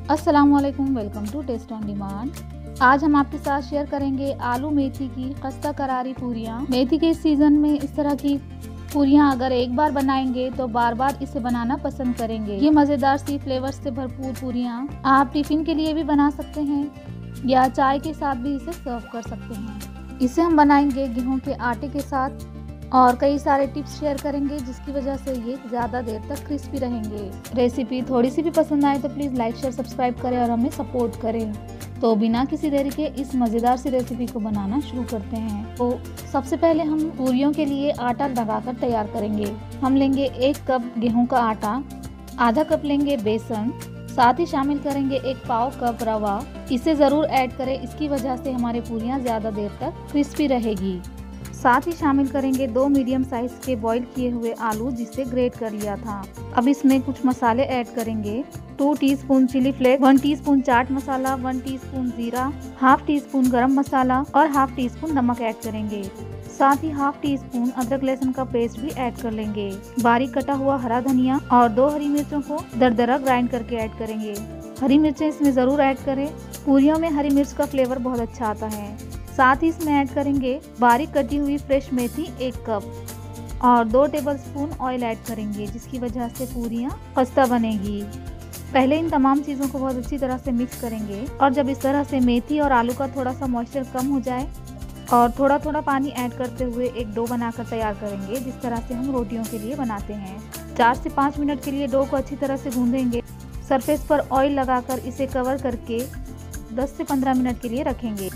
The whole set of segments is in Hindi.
अस्सलामुअलैकुम, welcome to taste on demand. आज हम आपके साथ शेयर करेंगे आलू मेथी की खस्ता करारी पूरियाँ। मेथी के इस सीज़न में इस तरह की पूरियाँ अगर एक बार बनाएंगे तो बार बार इसे बनाना पसंद करेंगे। ये मज़ेदार सी फ्लेवर्स से भरपूर पूरियाँ आप टिफ़िन के लिए भी बना सकते हैं या चाय के साथ भी इसे सर्व कर सकते हैं। इसे हम बनाएंगे गेहूँ के आटे के साथ और कई सारे टिप्स शेयर करेंगे जिसकी वजह से ये ज़्यादा देर तक क्रिस्पी रहेंगे। रेसिपी थोड़ी सी भी पसंद आए तो प्लीज़ लाइक शेयर सब्सक्राइब करें और हमें सपोर्ट करें। तो बिना किसी देरी के इस मज़ेदार सी रेसिपी को बनाना शुरू करते हैं। तो सबसे पहले हम पूरियों के लिए आटा लगाकर तैयार करेंगे। हम लेंगे 1 कप गेहूँ का आटा, आधा कप लेंगे बेसन, साथ ही शामिल करेंगे 1 पाव कप रवा। इसे ज़रूर ऐड करें, इसकी वजह से हमारे पूरियाँ ज़्यादा देर तक क्रिस्पी रहेगी। साथ ही शामिल करेंगे 2 मीडियम साइज के बॉईल किए हुए आलू जिसे ग्रेट कर लिया था। अब इसमें कुछ मसाले ऐड करेंगे। 2 teaspoon chilli flakes, 1 teaspoon chaat masala, 1 teaspoon जीरा, हाफ टीस्पून गरम मसाला और हाफ टीस्पून नमक ऐड करेंगे। साथ ही हाफ टीस्पून अदरक लहसुन का पेस्ट भी ऐड कर लेंगे। बारीक कटा हुआ हरा धनिया और 2 हरी मिर्चों को दरदरा ग्राइंड करके ऐड करेंगे। हरी मिर्चें इसमें ज़रूर ऐड करें, पूरियों में हरी मिर्च का फ्लेवर बहुत अच्छा आता है। साथ ही इसमें ऐड करेंगे बारीक कटी हुई फ्रेश मेथी 1 कप और 2 टेबलस्पून ऑयल ऐड करेंगे जिसकी वजह से पूरियाँ खस्ता बनेगी। पहले इन तमाम चीज़ों को बहुत अच्छी तरह से मिक्स करेंगे और जब इस तरह से मेथी और आलू का थोड़ा सा मॉइस्चर कम हो जाए और थोड़ा थोड़ा पानी ऐड करते हुए एक डो बनाकर तैयार करेंगे जिस तरह से हम रोटियों के लिए बनाते हैं। 4 से 5 मिनट के लिए डो को अच्छी तरह से गूंदेंगे। सरफेस पर ऑयल लगाकर इसे कवर करके 10 से 15 मिनट के लिए रखेंगे।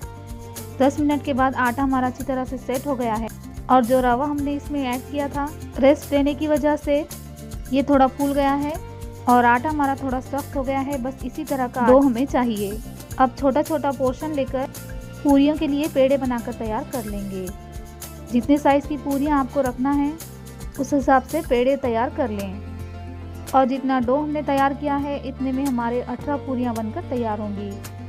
10 मिनट के बाद आटा हमारा अच्छी तरह से सेट हो गया है और जो रवा हमने इसमें ऐड किया था रेस्ट देने की वजह से ये थोड़ा फूल गया है और आटा हमारा थोड़ा सख्त हो गया है। बस इसी तरह का डो हमें चाहिए। अब छोटा छोटा पोर्शन लेकर पूरियों के लिए पेड़े बनाकर तैयार कर लेंगे। जितने साइज़ की पूरियाँ आपको रखना है उस हिसाब से पेड़े तैयार कर लें और जितना डो हमने तैयार किया है इतने में हमारे 18 पूरियाँ बनकर तैयार होंगी।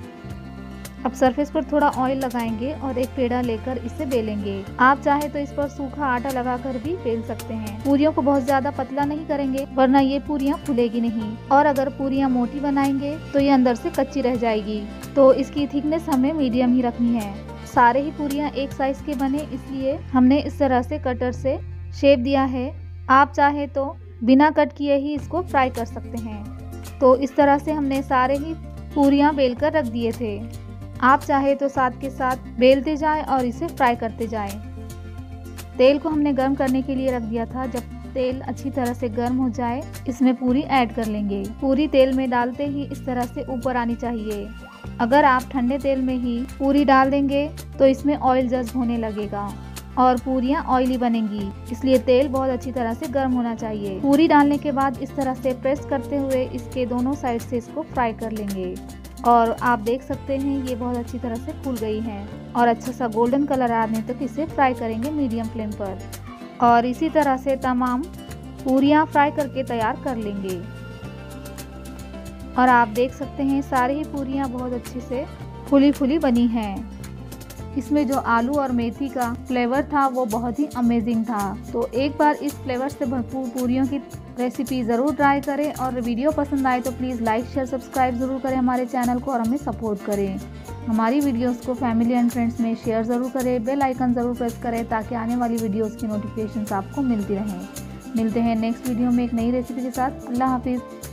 अब सरफेस पर थोड़ा ऑयल लगाएंगे और एक पेड़ा लेकर इसे बेलेंगे। आप चाहे तो इस पर सूखा आटा लगाकर भी बेल सकते हैं। पूरियों को बहुत ज्यादा पतला नहीं करेंगे वरना ये पूरियाँ फूलेगी नहीं और अगर पूरियाँ मोटी बनाएंगे तो ये अंदर से कच्ची रह जाएगी। तो इसकी थिकनेस हमें मीडियम ही रखनी है। सारे ही पूरियाँ एक साइज के बने इसलिए हमने इस तरह से कटर से शेप दिया है। आप चाहे तो बिना कट किए ही इसको फ्राई कर सकते हैं। तो इस तरह से हमने सारे ही पूरियाँ बेल कर रख दिए थे। आप चाहे तो साथ के साथ बेलते जाएं और इसे फ्राई करते जाएं। तेल को हमने गर्म करने के लिए रख दिया था। जब तेल अच्छी तरह से गर्म हो जाए इसमें पूरी ऐड कर लेंगे। पूरी तेल में डालते ही इस तरह से ऊपर आनी चाहिए। अगर आप ठंडे तेल में ही पूरी डाल देंगे तो इसमें ऑयल जज्ब होने लगेगा और पूरियाँ ऑयली बनेंगी, इसलिए तेल बहुत अच्छी तरह से गर्म होना चाहिए। पूरी डालने के बाद इस तरह से प्रेस करते हुए इसके दोनों साइड से इसको फ्राई कर लेंगे और आप देख सकते हैं ये बहुत अच्छी तरह से फूल गई हैं और अच्छा सा गोल्डन कलर आने तक इसे फ्राई करेंगे मीडियम फ्लेम पर। और इसी तरह से तमाम पूरियाँ फ्राई करके तैयार कर लेंगे। और आप देख सकते हैं सारी ही पूरियाँ बहुत अच्छी से फूली फूली बनी हैं। इसमें जो आलू और मेथी का फ्लेवर था वो बहुत ही अमेजिंग था। तो एक बार इस फ्लेवर से भरपूर पूरियों की रेसिपी ज़रूर ट्राई करें और वीडियो पसंद आए तो प्लीज़ लाइक शेयर सब्सक्राइब ज़रूर करें हमारे चैनल को और हमें सपोर्ट करें। हमारी वीडियोस को फैमिली एंड फ्रेंड्स में शेयर ज़रूर करें। बेल आइकन ज़रूर प्रेस करें ताकि आने वाली वीडियोज़ की नोटिफिकेशंस आपको मिलती रहें। मिलते हैं नेक्स्ट वीडियो में एक नई रेसिपी के साथ। अल्लाह हाफिज़।